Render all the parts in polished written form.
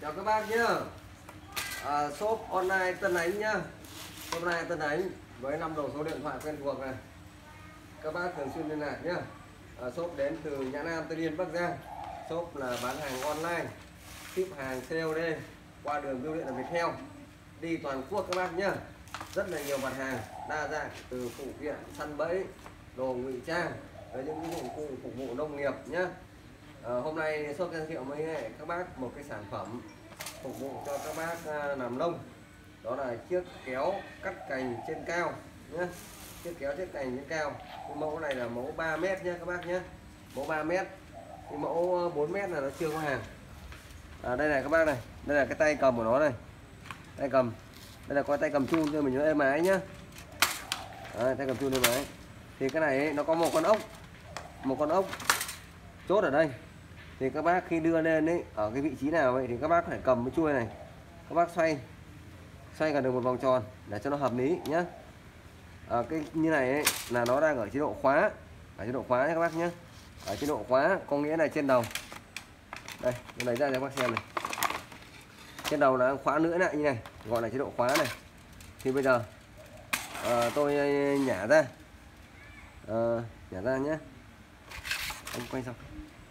Chào các bác nhá. Shop online Tân Ánh nhá. Shop online Tân Ánh với 5 đầu số điện thoại quen thuộc này. Các bác thường xuyên liên lạc nhá. Shop đến từ Nhã Nam, Tân Yên, Bắc Giang. Shop là bán hàng online, ship hàng COD qua đường bưu điện là Viettel, đi toàn quốc các bác nhá. Rất là nhiều mặt hàng đa dạng, từ phụ kiện, săn bẫy, đồ ngụy trang với những dụng cụ phục vụ nông nghiệp nhá. Hôm nay shop giới thiệu với các bác một cái sản phẩm phục vụ cho các bác làm nông, đó là chiếc kéo cắt cành trên cao nhé. Chiếc kéo cắt cành trên cao. Cái mẫu này là mẫu 3m nhé các bác nhé, mẫu 3m. Cái mẫu 4m là nó chưa có hàng. Đây này các bác này, đây là cái tay cầm của nó này, tay cầm. Đây là có tay cầm chun cho mình nó êm ái nhá. Tay cầm chun êm ái. Thì cái này ấy, nó có một con ốc chốt ở đây. Thì các bác khi đưa lên ấy, ở cái vị trí nào vậy thì các bác phải cầm cái chuôi này, các bác xoay gần được một vòng tròn để cho nó hợp lý nhé. Cái như này ấy, là nó đang ở chế độ khóa, ở chế độ khóa nhé các bác nhé. Ở chế độ khóa có nghĩa là trên đầu đây, tôi lấy ra cho các bác xem này, trên đầu là khóa lưỡi lại như này, gọi là chế độ khóa này. Thì bây giờ tôi nhả ra, nhé. Anh quay xong.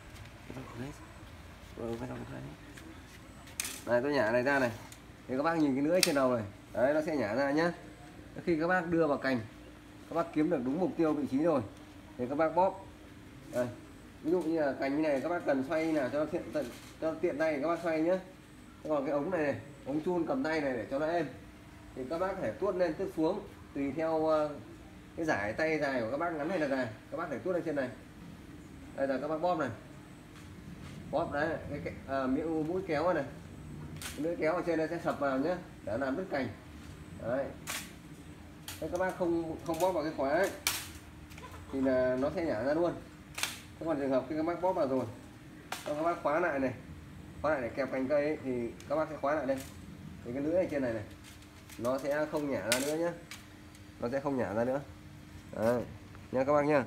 Này, tôi nhả này ra này, thì các bác nhìn cái lưỡi trên đầu này, đấy, nó sẽ nhả ra nhé. Khi các bác đưa vào cành, các bác kiếm được đúng mục tiêu vị trí rồi thì các bác bóp đây. Ví dụ như là cành như này các bác cần xoay nào cho tiện tay các bác xoay nhé. Còn cái ống này, ống chun cầm tay này để cho nó êm thì các bác phải tuốt lên tuốt xuống tùy theo cái giải tay dài của các bác ngắn hay là dài, các bác phải tuốt lên trên này. Đây là các bác bóp này, bóp đấy, miệng mũi kéo này, lưỡi kéo ở trên đây sẽ sập vào nhé để làm đứt cành. Đấy. Thế các bác không bóp vào cái khóa ấy, thì là nó sẽ nhả ra luôn. Thế còn trường hợp khi các bác bóp vào rồi, các bác khóa lại này, khóa lại để kẹp cành cây ấy, thì các bác sẽ khóa lại đây. Thì cái lưỡi ở trên này này nó sẽ không nhả ra nữa nhé, nó sẽ không nhả ra nữa. Đấy nha các bác nhá.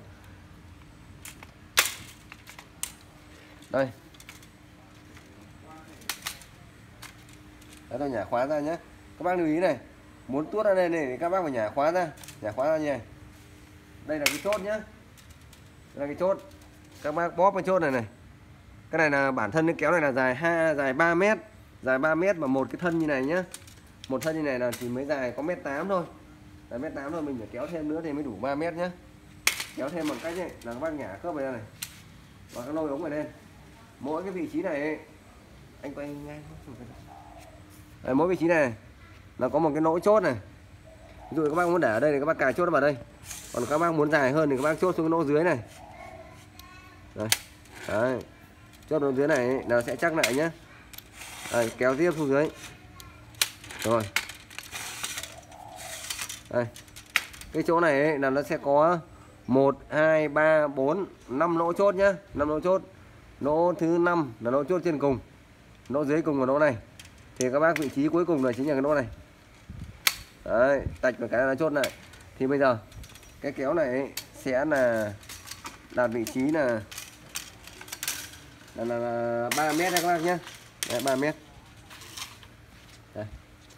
Đây. Đấy, tôi nhả khóa ra nhé. Các bác lưu ý này, muốn tuốt ra đây này thì các bác phải nhả khóa ra như này. Đây là cái chốt nhé, đây là cái chốt. Các bác bóp cái chốt này này. Cái này là bản thân cái kéo này là dài 3m, dài 3m và một cái thân như này nhé. Một thân như này là chỉ mới dài có 1m8 thôi, là 1m8 thôi, mình phải kéo thêm nữa thì mới đủ 3m nhé. Kéo thêm bằng cách này là các bác nhả khớp này này và các lôi ống này lên. Mỗi cái vị trí này ấy, anh quay ngay đấy, mỗi vị trí này là có một cái lỗ chốt này. Ví dụ các bác muốn để ở đây thì các bác cài chốt vào đây, còn các bác muốn dài hơn thì các bác chốt xuống cái lỗ dưới này. Đấy. Chốt lỗ dưới này là sẽ chắc lại nhé. Đây, kéo tiếp xuống dưới rồi. Đây. Cái chỗ này ấy, là nó sẽ có 1, 2, 3, 4, 5 lỗ chốt nhá, 5 lỗ chốt. Lỗ thứ 5 là lỗ chốt trên cùng, lỗ dưới cùng là lỗ này. Thì các bác vị trí cuối cùng là chính là cái lỗ này. Đấy, tạch một cái là chốt lại. Thì bây giờ cái kéo này ấy sẽ là đạt vị trí là 3m nha các bác nhé. Đấy, 3m. Đây.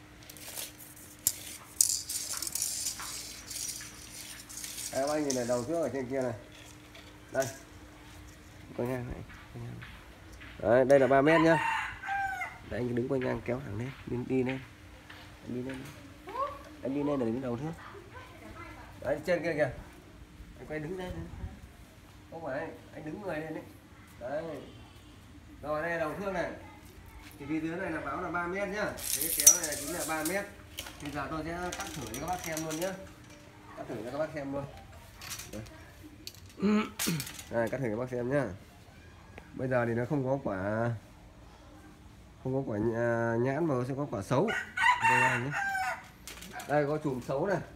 Các bác nhìn này, đầu trước ở trên kia này. Đây. Quay ngang này. Đấy, đây là 3m nhá. Đấy, anh đứng quay ngang kéo thẳng lên, đi lên. Anh đi lên là đứng đầu trước. Đấy, trên kia kìa. Anh quay đứng lên. Không phải, anh đứng người lên đấy. Đấy. Rồi đây là đầu thương này. Thì phía dưới này là báo là 3m nhá. Cái kéo này chính là 3m. Bây giờ tôi sẽ cắt thử cho các bác xem luôn nhá. Cắt thử cho các bác xem luôn. Đây, cắt thử cho các bác xem nhá. Bây giờ thì nó không có quả nhãn và sẽ có quả xấu. Đây có chùm xấu này.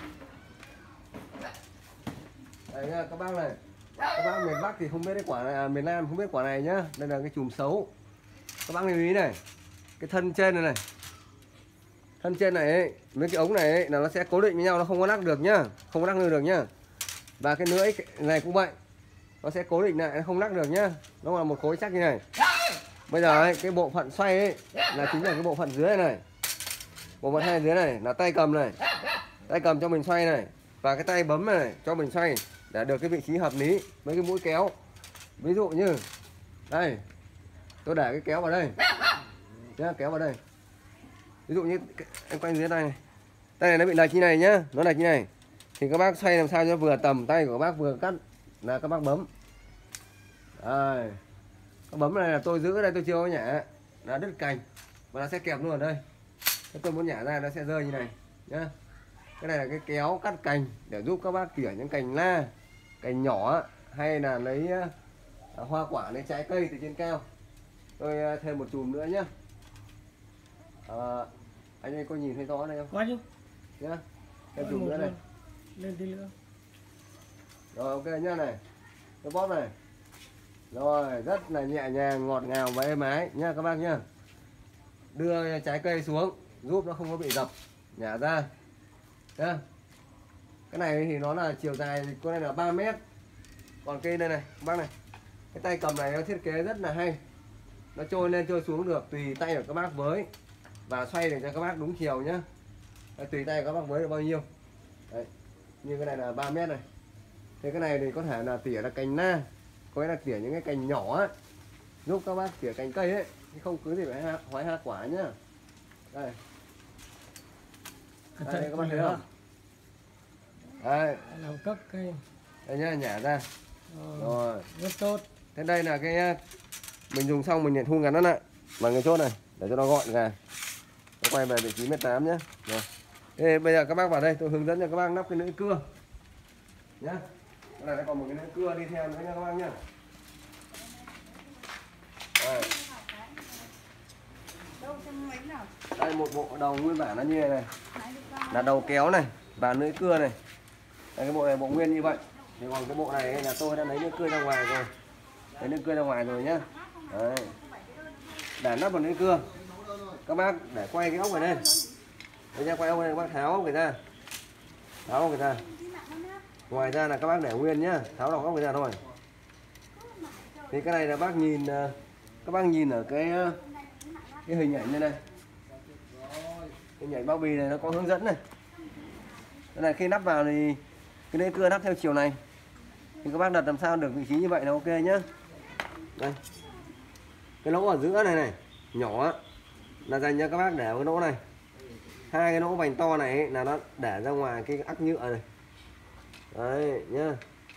Đây nha các bác này. Các bác miền Bắc thì không biết cái quả này, miền Nam không biết quả này nhá. Đây là cái chùm xấu. Các bác lưu ý này. Cái thân trên này này. Thân trên này ấy, với cái ống này ấy, là nó sẽ cố định với nhau, nó không có lắc được nhá, không có lắc được nhá. Và cái lưỡi này cũng vậy, nó sẽ cố định lại, nó không lắc được nhá. Nó là một khối chắc như này. Bây giờ ấy, cái bộ phận xoay ấy là chính là cái bộ phận dưới này. Bộ phận xoay dưới này là tay cầm này. Tay cầm cho mình xoay này. Và cái tay bấm này cho mình xoay để được cái vị trí hợp lý với cái mũi kéo. Ví dụ như đây, tôi để cái kéo vào đây nhá, kéo vào đây. Ví dụ như em quay dưới tay này, tay này nó bị lệch như này nhá, nó lệch như này thì các bác xoay làm sao cho vừa tầm tay của các bác vừa cắt là các bác bấm. Đây, các bấm này là tôi giữ đây, tôi chưa có nhả là đứt cành và nó sẽ kẹp luôn ở đây. Nếu tôi muốn nhả ra nó sẽ rơi như này nhá. Cái này là cái kéo cắt cành để giúp các bác tỉa những cành la, cành nhỏ hay là lấy hoa quả, lấy trái cây từ trên cao. Tôi thêm một chùm nữa nhá. Anh ơi có nhìn thấy rõ đây không? Có chứ. Nhá. Thêm chùm nữa này. Lên tí nữa. Rồi ok nhá này. Cái bóp này. Rồi rất là nhẹ nhàng, ngọt ngào và êm ái nhá các bác nhá. Đưa trái cây xuống giúp nó không có bị dập, nhả ra nhá. Cái này thì nó là chiều dài thì con này là 3 mét. Còn cây đây này các bác này, cái tay cầm này nó thiết kế rất là hay, nó trôi lên trôi xuống được tùy tay của các bác với và xoay để cho các bác đúng chiều nhá. Tùy tay các bác với được bao nhiêu. Đấy. Như cái này là 3 mét này. Thế cái này thì có thể là tỉa là cành na, có nghĩa là tỉa những cái cành nhỏ ấy, giúp các bác tỉa cành cây ấy, chứ không cứ gì phải hói hoa quả nhá. Đây. Đây các bác thấy không? Đây. Làm cấp cây. Đây nhá, nhả ra. Rồi. Rất tốt. Thế đây là cái mình dùng xong mình nhận thu ngắn nó lại bằng cái chốt này để cho nó gọn gàng. Nó quay về vị trí 1m8 nhé. Rồi. Thế bây giờ các bác vào đây tôi hướng dẫn cho các bác lắp cái lưỡi cưa nhá. Cái này còn một cái lưỡi cưa đi theo nữa nha các bác nhá. Đây. Đây một bộ đầu nguyên bản nó như này, là đầu kéo này và lưỡi cưa này. Đây, cái bộ này bộ nguyên như vậy. Thì còn cái bộ này là tôi đã lấy lưỡi cưa ra ngoài rồi. Lấy lưỡi cưa ra ngoài rồi nhá. Đấy. Để nắp vào lưỡi cưa. Các bác để quay cái ốc này lên. Đấy nha, quay ốc này các bác tháo ốc này ra. Tháo ốc này ra. Ngoài ra là các bác để nguyên nhá, tháo đầu ốc này ra thôi. Thì cái này là bác nhìn, các bác nhìn ở cái hình ảnh đây này. Hình ảnh bao bì này nó có hướng dẫn này. Cái này khi nắp vào thì cái lưỡi cưa nắp theo chiều này. Thì các bác đặt làm sao được vị trí như vậy là ok nhá. Đây. Cái lỗ ở giữa này này, nhỏ là dành cho các bác để cái lỗ này. Hai cái lỗ vành to này ấy, là nó để ra ngoài cái ắc nhựa này. Đấy nhá.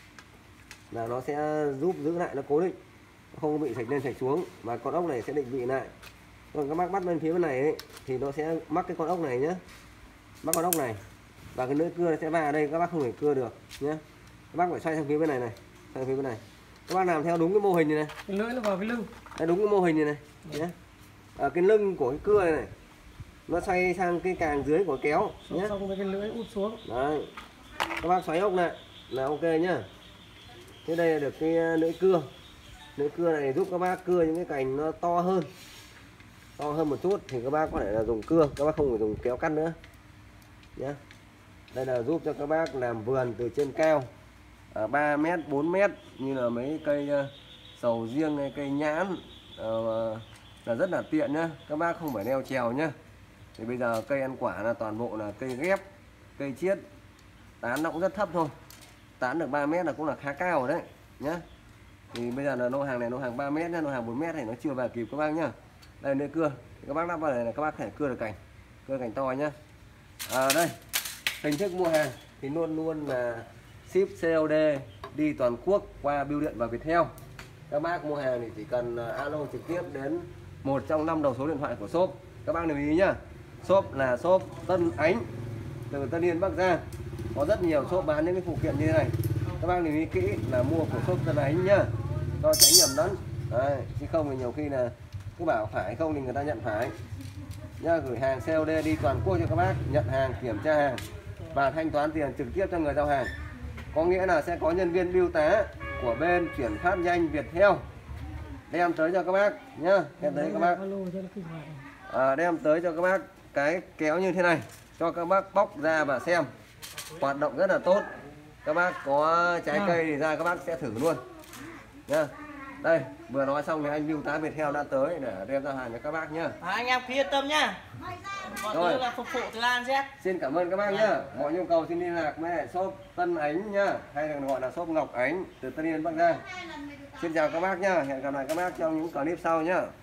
Là nó sẽ giúp giữ lại, nó cố định, nó không bị sạch lên sạch xuống và con ốc này sẽ định vị lại. Còn các bác bắt bên phía bên này ấy, thì nó sẽ mắc cái con ốc này nhá. Mắc con ốc này và cái lưỡi cưa nó sẽ vào đây, các bác không thể cưa được nhé. Các bác phải xoay sang phía bên này này, sang phía bên này. Các bác làm theo đúng cái mô hình này này. Cái lưỡi nó vào cái lưng. Đấy, đúng cái mô hình này này nhé. Ở cái lưng của cái cưa này, này nó xoay sang cái càng dưới của kéo nhé. Xong với cái lưỡi út xuống. Đấy. Các bác xoáy ốc lại là ok nhá. Thế đây là được cái lưỡi cưa. Lưỡi cưa này giúp các bác cưa những cái cành nó to hơn một chút thì các bác có thể là dùng cưa, các bác không phải dùng kéo cắt nữa nhé. Đây là giúp cho các bác làm vườn từ trên cao 3 mét 4 mét như là mấy cây sầu riêng hay cây nhãn là rất là tiện nhá. Các bác không phải leo trèo nhá. Thì bây giờ cây ăn quả là toàn bộ là cây ghép, cây chiết, tán nó cũng rất thấp thôi. Tán được 3 mét là cũng là khá cao rồi đấy nhá. Thì bây giờ là lô hàng này lô hàng 3 mét nhá, lô hàng 4 mét này nó chưa vào kịp các bác nhá. Đây lưỡi cưa, thì các bác lắp vào này là các bác có thể cưa được cành, cưa cành to nhá. Đây hình thức mua hàng thì luôn luôn là ship COD đi toàn quốc qua bưu điện và Viettel. Các bác mua hàng thì chỉ cần alo trực tiếp đến một trong 5 đầu số điện thoại của shop. Các bác lưu ý nhá, shop là shop Tân Ánh từ Tân Yên Bắc Giang. Có rất nhiều shop bán những cái phụ kiện như thế này. Các bác lưu ý kỹ là mua của shop Tân Ánh nhá, cho tránh nhầm lẫn. Đấy, chứ không thì nhiều khi là cứ bảo phải không thì người ta nhận phải nhá. Gửi hàng COD đi toàn quốc cho các bác, nhận hàng, kiểm tra hàng và thanh toán tiền trực tiếp cho người giao hàng. Có nghĩa là sẽ có nhân viên bưu tá của bên chuyển phát nhanh Viettel đem tới cho các bác nhá. Đem tới các bác đem tới cho các bác cái kéo như thế này cho các bác bóc ra và xem. Hoạt động rất là tốt. Các bác có trái cây thì ra các bác sẽ thử luôn nhá. Đây, vừa nói xong thì anh Bưu tá Viettel đã tới để đem ra hàng cho các bác nhá. Anh em cứ yên tâm nhá. Bọn Rồi. tôi là phục vụ từ An Z. Xin cảm ơn các bác nhá. Mọi nhu cầu xin liên lạc với shop Tân Ánh nhá, hay là gọi là shop Ngọc Ánh từ Tân Yên Bắc Giang. Xin chào các bác nhá. Hẹn gặp lại các bác trong những clip sau nhá.